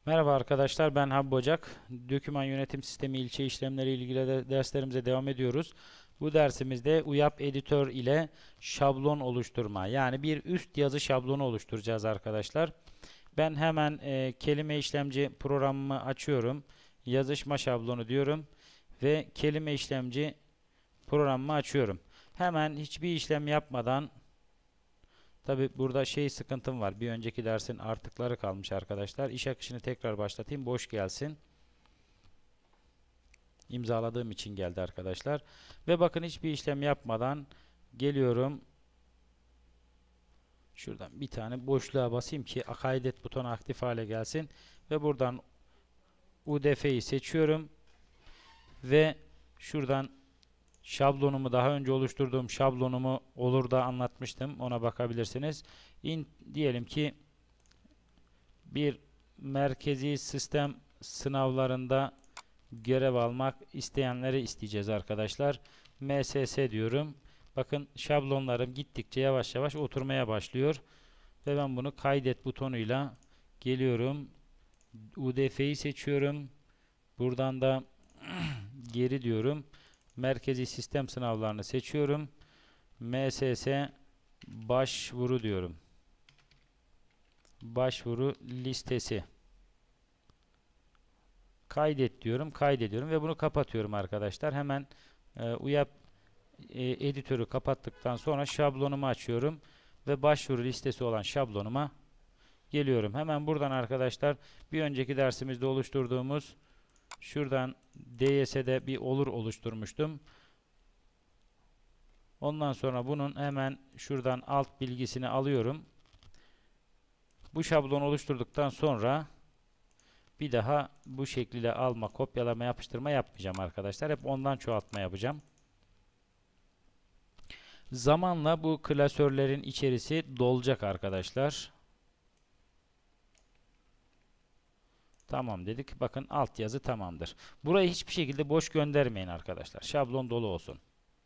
Merhaba arkadaşlar, ben Habib Ocak. Döküman yönetim sistemi ilçe işlemleri ilgili derslerimize devam ediyoruz. Bu dersimizde UYAP editör ile şablon oluşturma, yani bir üst yazı şablonu oluşturacağız arkadaşlar. Ben hemen kelime işlemci programımı açıyorum. Yazışma şablonu diyorum ve kelime işlemci programımı açıyorum. Hemen hiçbir işlem yapmadan, tabi burada sıkıntım var. Bir önceki dersin artıkları kalmış arkadaşlar. İş akışını tekrar başlatayım. Boş gelsin. İmzaladığım için geldi arkadaşlar. Ve bakın hiçbir işlem yapmadan geliyorum. Şuradan bir tane boşluğa basayım ki kaydet butonu aktif hale gelsin. Ve buradan UDF'yi seçiyorum. Ve şuradan şablonumu, daha önce oluşturduğum şablonumu olur da anlatmıştım. Ona bakabilirsiniz. Diyelim ki bir merkezi sistem sınavlarında görev almak isteyenleri isteyeceğiz arkadaşlar. MSS diyorum. Bakın şablonlarım gittikçe yavaş yavaş oturmaya başlıyor. Ve ben bunu kaydet butonuyla geliyorum. UDF'yi seçiyorum. Buradan da geri diyorum. Merkezi sistem sınavlarını seçiyorum. MSS başvuru diyorum. Başvuru listesi. Kaydet diyorum. Kaydediyorum ve bunu kapatıyorum arkadaşlar. Hemen UYAP editörü kapattıktan sonra şablonumu açıyorum ve başvuru listesi olan şablonuma geliyorum. Hemen buradan arkadaşlar bir önceki dersimizde oluşturduğumuz şuradan DYS'de bir olur oluşturmuştum. Ondan sonra bunun hemen şuradan alt bilgisini alıyorum. Bu şablonu oluşturduktan sonra bir daha bu şekilde alma, kopyalama, yapıştırma yapmayacağım arkadaşlar. Hep ondan çoğaltma yapacağım. Zamanla bu klasörlerin içerisi dolacak arkadaşlar. Tamam dedik. Bakın altyazı tamamdır. Burayı hiçbir şekilde boş göndermeyin arkadaşlar. Şablon dolu olsun.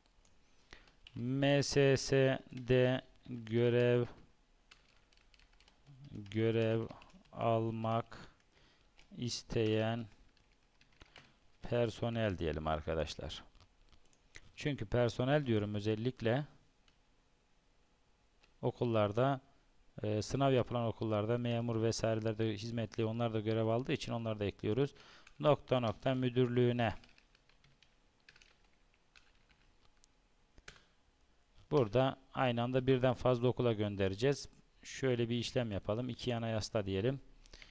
MSS'de görev almak isteyen personel diyelim arkadaşlar. Çünkü personel diyorum özellikle okullarda, sınav yapılan okullarda memur vesairelerde hizmetli, onlar da görev aldığı için onları da ekliyoruz. Nokta nokta müdürlüğüne. Burada aynı anda birden fazla okula göndereceğiz. Şöyle bir işlem yapalım. İki yana yasla diyelim.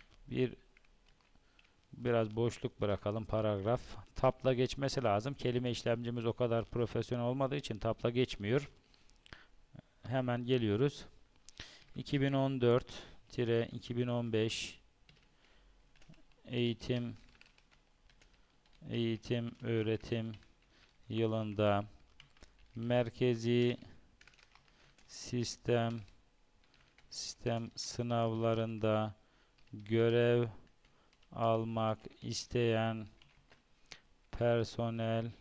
Biraz boşluk bırakalım, paragraf. Tab'la geçmesi lazım. Kelime işlemcimiz o kadar profesyonel olmadığı için tab'la geçmiyor. Hemen geliyoruz. 2014-2015 eğitim öğretim yılında merkezi sistem sınavlarında görev almak isteyen personel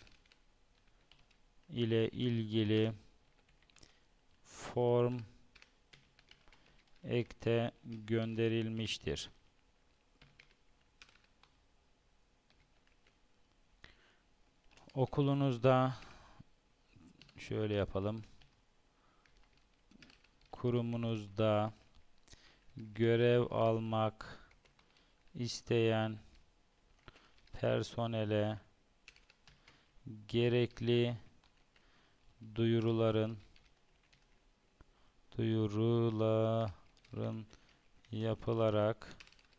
ile ilgili form ekte gönderilmiştir. Okulunuzda şöyle yapalım. Kurumunuzda görev almak isteyen personele gerekli duyuruların yapılarak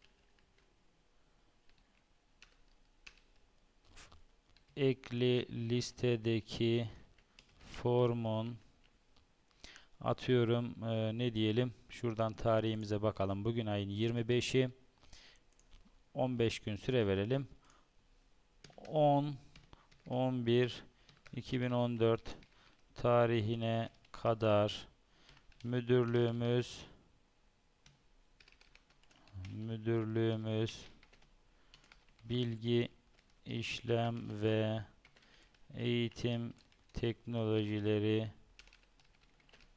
ekli listedeki formun atıyorum ne diyelim, şuradan tarihimize bakalım. Bugün ayın 25'i, 15 gün süre verelim. 10-11-2014 tarihine kadar müdürlüğümüz bilgi işlem ve eğitim teknolojileri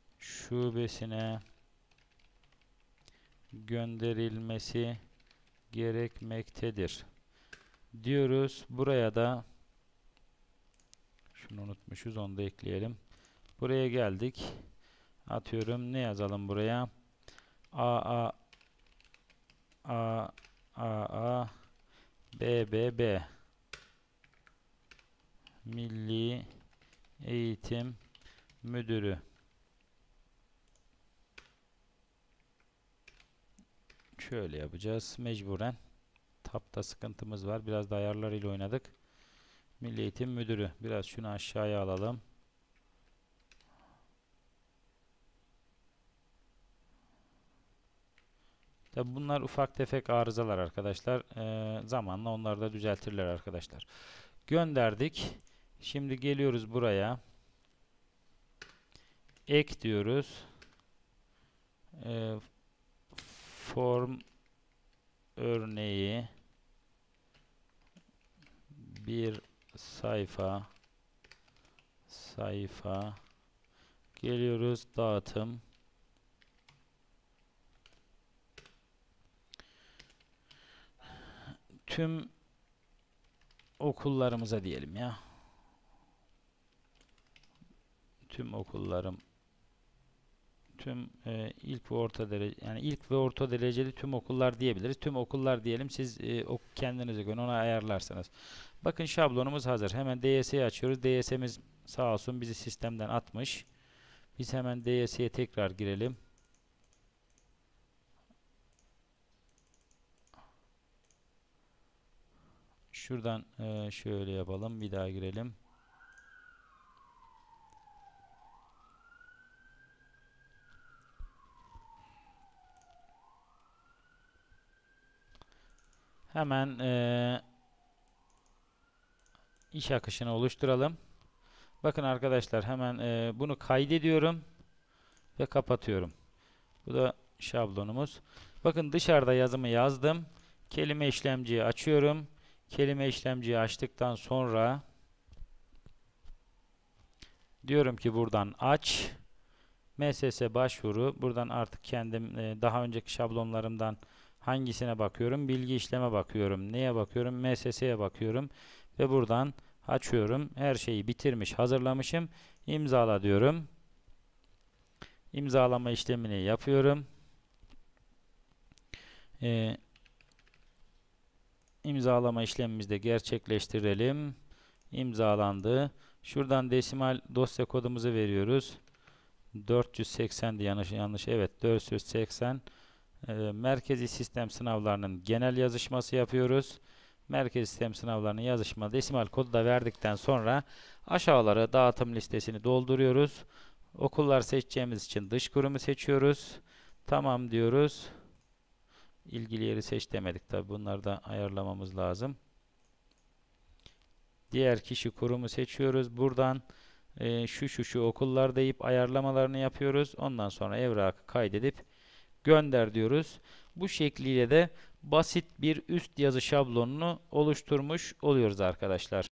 şubesine gönderilmesi gerekmektedir diyoruz. Buraya da şunu unutmuşuz, onu da ekleyelim. Buraya geldik. Atıyorum, ne yazalım buraya? A A A B Milli Eğitim Müdürü. Şöyle yapacağız mecburen. Tab'da sıkıntımız var. Biraz da ayarlarıyla oynadık. Milli Eğitim Müdürü. Biraz şunu aşağıya alalım. Tabi bunlar ufak tefek arızalar arkadaşlar. Zamanla onları da düzeltirler arkadaşlar. Gönderdik. Şimdi geliyoruz buraya. Ek diyoruz. Form örneği bir sayfa geliyoruz, dağıtım tüm okullarımıza diyelim ya, tüm okullarım, tüm ilk ve orta derece, yani ilk ve orta dereceli tüm okullar diyebiliriz. Tüm okullar diyelim, siz kendinize göre onu ayarlarsınız. Bakın şablonumuz hazır. Hemen DYS'yi açıyoruz. DYS'miz sağ olsun bizi sistemden atmış. Biz hemen DYS'ye tekrar girelim. Şuradan şöyle yapalım. Bir daha girelim. Hemen iş akışını oluşturalım. Bakın arkadaşlar, hemen bunu kaydediyorum ve kapatıyorum. Bu da şablonumuz. Bakın dışarıda yazımı yazdım. Kelime işlemciyi açıyorum. Kelime işlemciyi açtıktan sonra diyorum ki buradan aç. MSS başvuru. Buradan artık kendim daha önceki şablonlarımdan hangisine bakıyorum? Bilgi işleme bakıyorum. Neye bakıyorum? MSS'ye bakıyorum. Ve buradan açıyorum. Her şeyi bitirmiş, hazırlamışım. İmzala diyorum. İmzalama işlemini yapıyorum. İmzalama işlemimizi de gerçekleştirelim. İmzalandı. Şuradan desimal dosya kodumuzu veriyoruz. 480'di, yanlış. Evet, 480. Merkezi sistem sınavlarının genel yazışması yapıyoruz. Merkezi sistem sınavlarının yazışma desimal kodu da verdikten sonra aşağılara dağıtım listesini dolduruyoruz. Okullar seçeceğimiz için dış kurumu seçiyoruz. Tamam diyoruz. İlgili yeri seç demedik tabi. Bunları da ayarlamamız lazım. Diğer kişi kurumu seçiyoruz. Buradan şu okullar deyip ayarlamalarını yapıyoruz. Ondan sonra evrakı kaydedip gönder diyoruz. Bu şekliyle de basit bir üst yazı şablonunu oluşturmuş oluyoruz arkadaşlar.